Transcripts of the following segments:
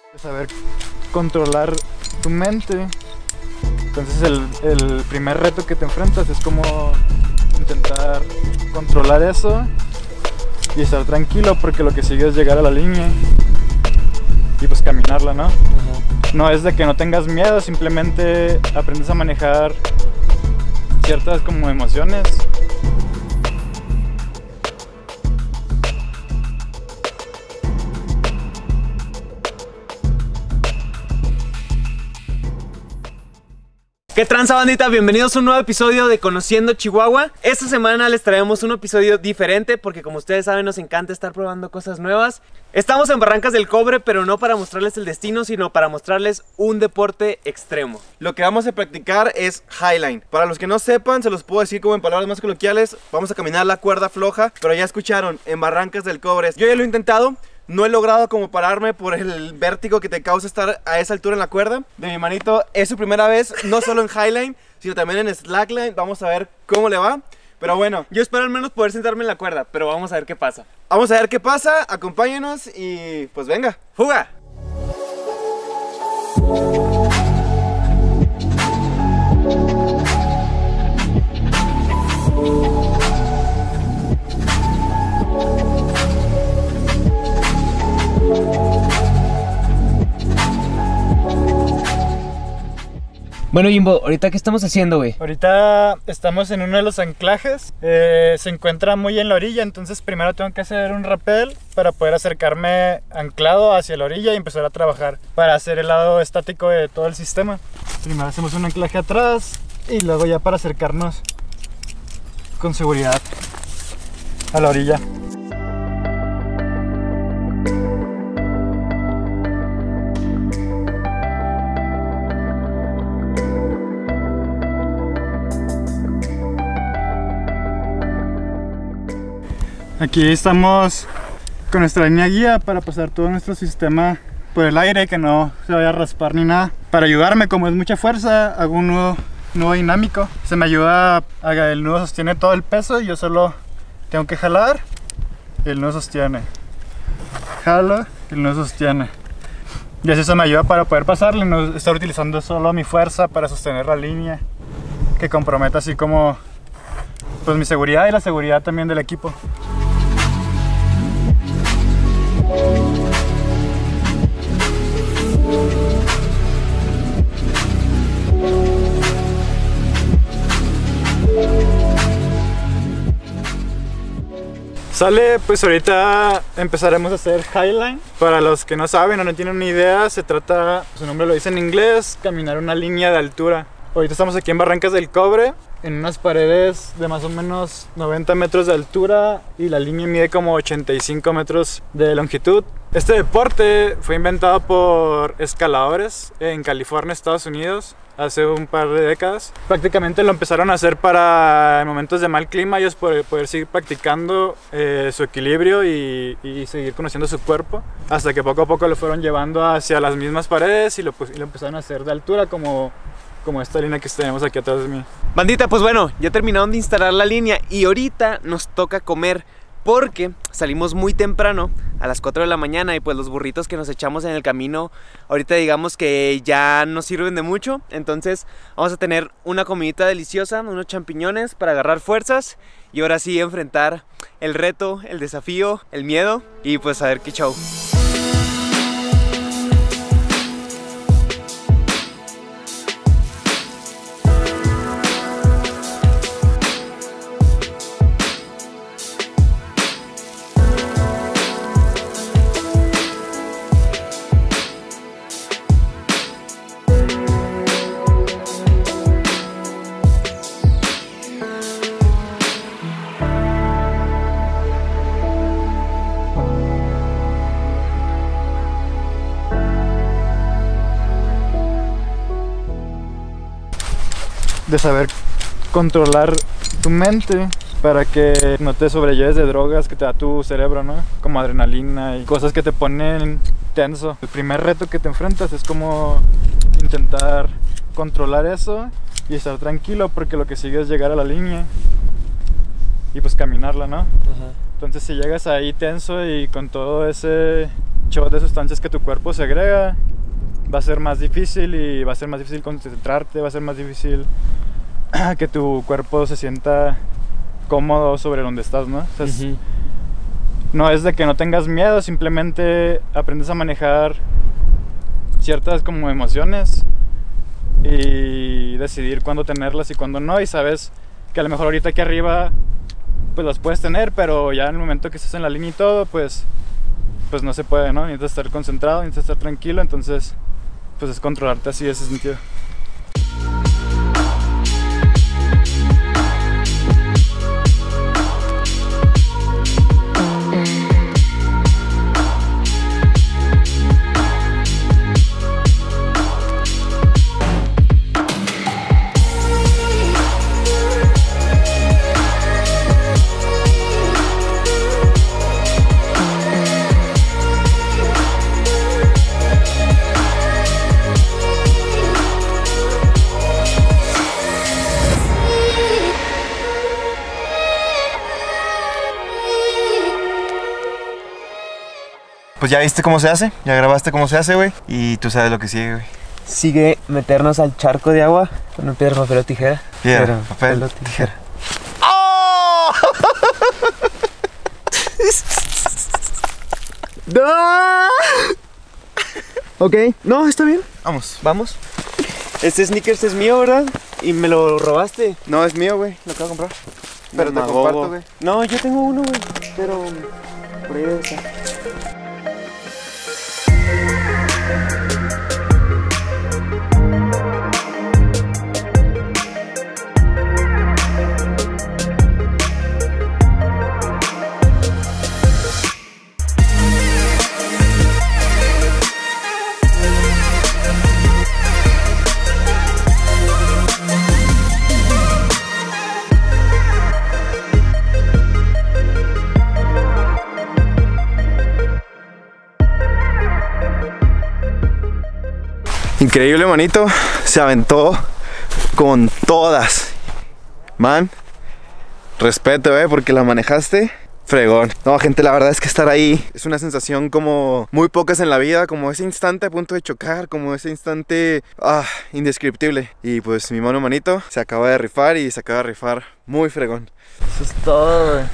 Saber controlar tu mente. Entonces el primer reto que te enfrentas es como intentar controlar eso y estar tranquilo, porque lo que sigue es llegar a la línea y pues caminarla, ¿no? No es de que no tengas miedo, simplemente aprendes a manejar ciertas como emociones. ¿Qué tranza, bandita? Bienvenidos a un nuevo episodio de Conociendo Chihuahua. Esta semana les traemos un episodio diferente porque, como ustedes saben, nos encanta estar probando cosas nuevas. Estamos en Barrancas del Cobre, pero no para mostrarles el destino, sino para mostrarles un deporte extremo. Lo que vamos a practicar es highline. Para los que no sepan, se los puedo decir como en palabras más coloquiales. Vamos a caminar la cuerda floja, pero ya escucharon, en Barrancas del Cobre. Yo ya lo he intentado. No he logrado como pararme por el vértigo que te causa estar a esa altura en la cuerda. De mi manito, es su primera vez, no solo en highline, sino también en slackline. Vamos a ver cómo le va. Pero bueno, yo espero al menos poder sentarme en la cuerda, pero vamos a ver qué pasa. Vamos a ver qué pasa, acompáñenos y pues venga, ¡fuga! Bueno, Jimbo, ¿ahorita qué estamos haciendo, güey? Ahorita estamos en uno de los anclajes. Se encuentra muy en la orilla, entonces primero tengo que hacer un rappel para poder acercarme anclado hacia la orilla y empezar a trabajar para hacer el lado estático de todo el sistema. Primero hacemos un anclaje atrás y luego ya para acercarnos con seguridad a la orilla. Aquí estamos con nuestra línea guía para pasar todo nuestro sistema por el aire, que no se vaya a raspar ni nada. Para ayudarme, como es mucha fuerza, hago un nudo dinámico. Se me ayuda a que el nudo sostiene todo el peso y yo solo tengo que jalar y el nudo sostiene. Jalo y el nudo sostiene. Y así eso me ayuda para poder pasarle, no estar utilizando solo mi fuerza para sostener la línea, que comprometa así como pues mi seguridad y la seguridad también del equipo. Sale, pues ahorita empezaremos a hacer highline. Para los que no saben o no tienen ni idea, se trata, su nombre lo dice en inglés, caminar una línea de altura. Ahorita estamos aquí en Barrancas del Cobre, en unas paredes de más o menos 90 metros de altura y la línea mide como 85 metros de longitud. Este deporte fue inventado por escaladores en California, Estados Unidos, hace un par de décadas. Prácticamente lo empezaron a hacer para momentos de mal clima, ellos poder seguir practicando su equilibrio y seguir conociendo su cuerpo, hasta que poco a poco lo fueron llevando hacia las mismas paredes y lo empezaron a hacer de altura como esta línea que tenemos aquí atrás de mí. Bandita, pues bueno, ya terminaron de instalar la línea y ahorita nos toca comer porque salimos muy temprano, a las 4 de la mañana, y pues los burritos que nos echamos en el camino ahorita digamos que ya no sirven de mucho. Entonces vamos a tener una comidita deliciosa, unos champiñones para agarrar fuerzas y ahora sí enfrentar el reto, el desafío, el miedo y pues a ver qué show. De saber controlar tu mente para que no te sobrelleves de drogas que te da tu cerebro, ¿no? Como adrenalina y cosas que te ponen tenso. El primer reto que te enfrentas es como intentar controlar eso y estar tranquilo, porque lo que sigue es llegar a la línea y pues caminarla, ¿no? Entonces si llegas ahí tenso y con todo ese shot de sustancias que tu cuerpo segrega, va a ser más difícil y va a ser más difícil concentrarte, va a ser más difícil que tu cuerpo se sienta cómodo sobre donde estás, ¿no? O sea, no es de que no tengas miedo, simplemente aprendes a manejar ciertas como emociones y decidir cuándo tenerlas y cuándo no, y sabes que a lo mejor ahorita aquí arriba pues las puedes tener, pero ya en el momento que estás en la línea y todo, pues no se puede, ¿no? Necesitas estar concentrado, necesitas estar tranquilo, entonces pues es controlarte así de ese sentido. Pues ya viste cómo se hace, ya grabaste cómo se hace, güey. Y tú sabes lo que sigue, güey. Sigue meternos al charco de agua con una piedra, papel o tijera. Piedra, papel, tijera. ¡Oh! ¡No! Ok, no, está bien. Vamos. Vamos. Este sneakers es mío, ¿verdad? Y me lo robaste. No, es mío, güey, lo acabo de comprar. Pero te Demagogo. comparto, güey. No, yo tengo uno, güey. Pero por ahí debe estar. Increíble, manito. Se aventó con todas. Man, respeto, porque la manejaste fregón. No, gente, la verdad es que estar ahí es una sensación como muy pocas en la vida, como ese instante a punto de chocar, como ese instante indescriptible. Y pues mi mano, manito, se acaba de rifar y se acaba de rifar muy fregón. Eso es todo, güey.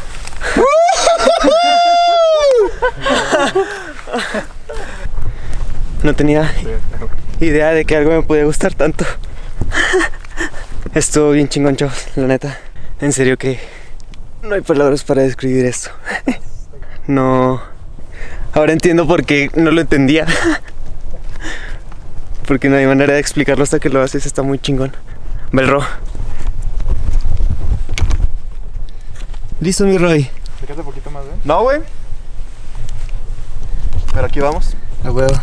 No tenía idea de que algo me podía gustar tanto. Estuvo bien chingón, chavos, la neta. En serio que no hay palabras para describir esto. No. Ahora entiendo por qué no lo entendía. Porque no hay manera de explicarlo hasta que lo haces, está muy chingón. Belro. Listo, mi Roy. Fíjate un poquito más, ¿eh? No, güey. Pero aquí vamos. A huevo.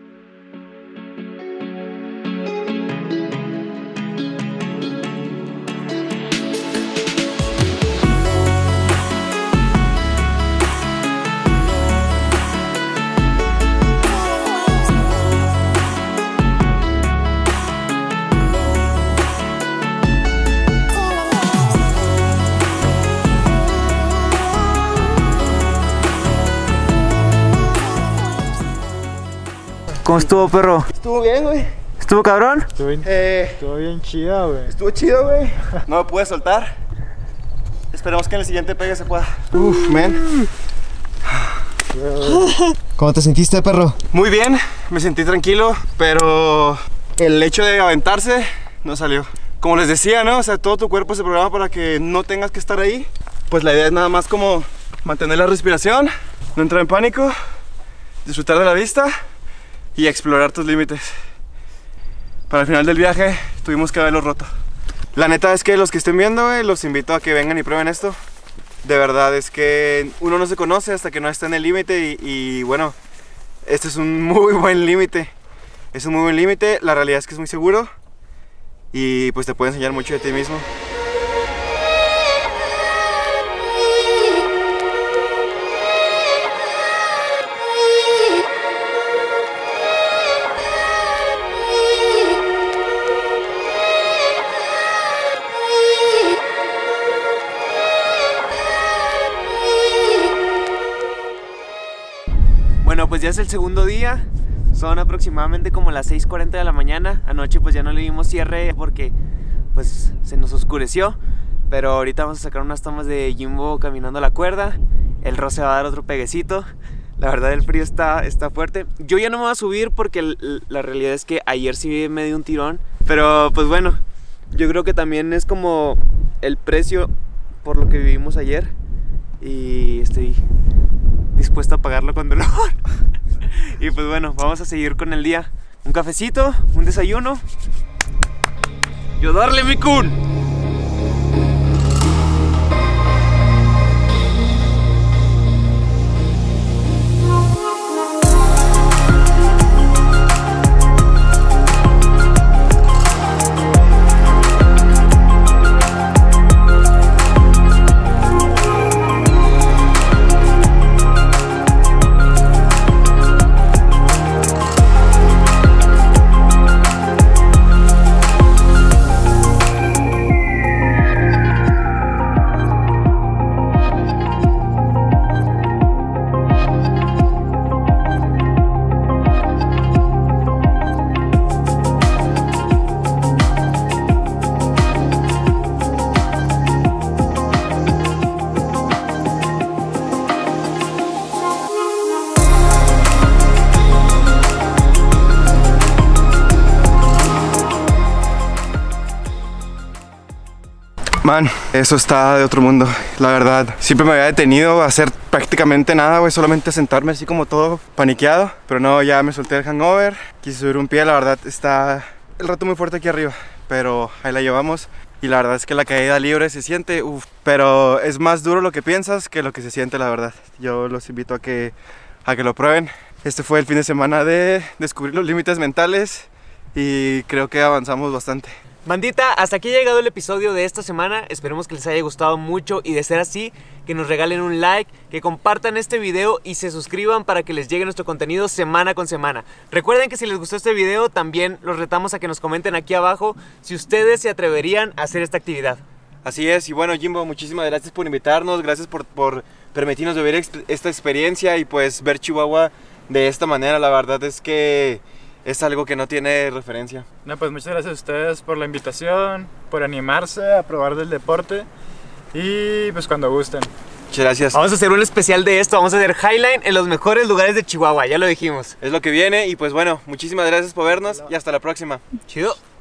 ¿Cómo estuvo, perro? Estuvo bien, güey. ¿Estuvo cabrón? Estuvo bien chida, güey. Estuvo chido, güey. No me pude soltar. Esperemos que en el siguiente pegue se pueda. Uf, man. ¿Cómo te sentiste, perro? Muy bien, me sentí tranquilo, pero el hecho de aventarse no salió. Como les decía, ¿no? O sea, todo tu cuerpo se programa para que no tengas que estar ahí. Pues la idea es nada más como mantener la respiración, no entrar en pánico, disfrutar de la vista y explorar tus límites. Para el final del viaje tuvimos que haberlo roto. La neta es que los que estén viendo, los invito a que vengan y prueben esto. De verdad es que uno no se conoce hasta que no está en el límite y bueno, este es un muy buen límite. Es un muy buen límite, la realidad es que es muy seguro y pues te puede enseñar mucho de ti mismo. Bueno, pues ya es el segundo día. Son aproximadamente como las 6:40 de la mañana. Anoche pues ya no le dimos cierre porque pues se nos oscureció. Pero ahorita vamos a sacar unas tomas de Jimbo caminando la cuerda. El Ro se va a dar otro peguecito. La verdad el frío está fuerte. Yo ya no me voy a subir porque la realidad es que ayer sí me dio un tirón. Pero pues bueno, yo creo que también es como el precio por lo que vivimos ayer. Y estoy dispuesto a pagarlo con dolor. Y pues bueno, vamos a seguir con el día. Un cafecito, un desayuno. ¡Yo darle, mi kun! Man, eso está de otro mundo, la verdad. Siempre me había detenido a hacer prácticamente nada, güey, solamente sentarme así como todo paniqueado. Pero no, ya me solté el hangover, quise subir un pie, la verdad está el rato muy fuerte aquí arriba. Pero ahí la llevamos y la verdad es que la caída libre se siente, pero es más duro lo que piensas que lo que se siente, la verdad. Yo los invito a que lo prueben. Este fue el fin de semana de descubrir los límites mentales y creo que avanzamos bastante. Bandita, hasta aquí ha llegado el episodio de esta semana. Esperemos que les haya gustado mucho y de ser así, que nos regalen un like, que compartan este video y se suscriban para que les llegue nuestro contenido semana con semana. Recuerden que si les gustó este video, también los retamos a que nos comenten aquí abajo si ustedes se atreverían a hacer esta actividad. Así es, y bueno, Jimbo, muchísimas gracias por invitarnos, gracias por permitirnos vivir esta experiencia y pues ver Chihuahua de esta manera. La verdad es que es algo que no tiene referencia. No, pues muchas gracias a ustedes por la invitación, por animarse a probar del deporte y pues cuando gusten. Muchas gracias. Vamos a hacer un especial de esto, vamos a hacer Highline en los mejores lugares de Chihuahua, ya lo dijimos. Es lo que viene y pues bueno, muchísimas gracias por vernos y hasta la próxima. Chido.